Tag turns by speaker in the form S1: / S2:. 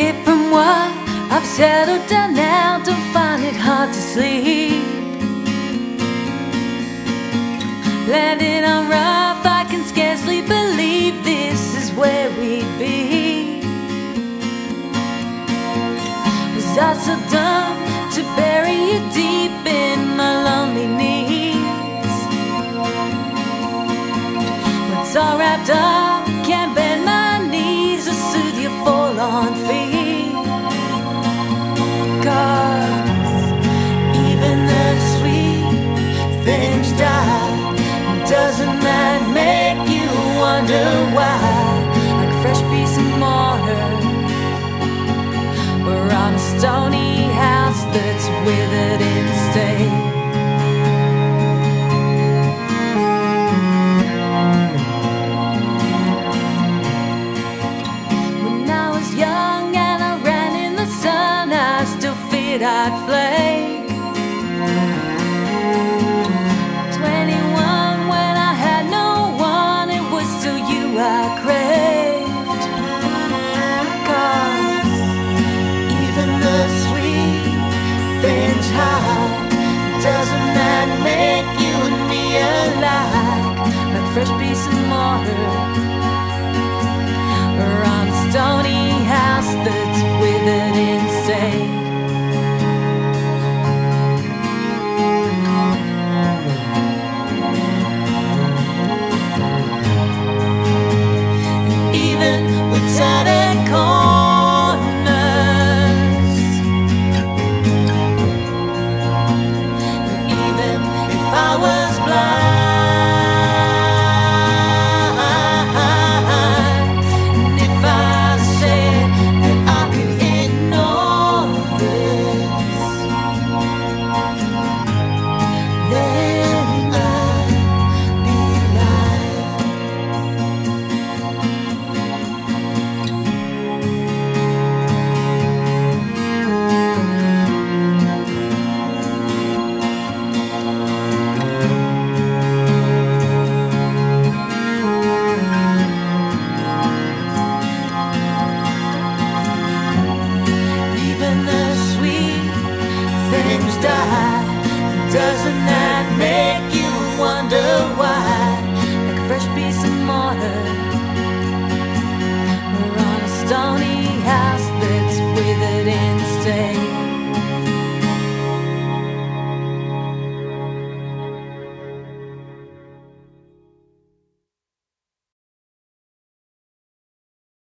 S1: escape from what I've settled down now. Don't find it hard to sleep. Landing on rough, I can scarcely believe this is where we'd be. Was I so dumb to bury you deep in my lonely needs? It's all wrapped up, can't bend my knees or soothe your forlorn feet. 'Cause even the sweet things die. Doesn't that make you wonder why? Like a fresh piece of mortar, we're on a stony house that's withered in state. I'd flake. 21 when I had no one, it was still you I craved. 'Cause even the sweet things hide. Doesn't that make you and me alike? Like a fresh piece of mortar, we're on a stony house that's withered in state.